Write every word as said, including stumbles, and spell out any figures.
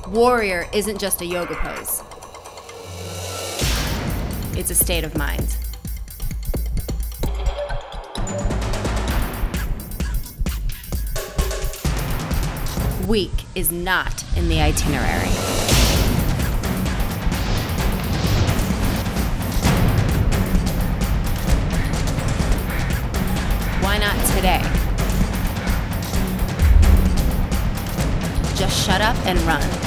Warrior isn't just a yoga pose. It's a state of mind. Weak is not in the itinerary. Why not today? Just shut up and run.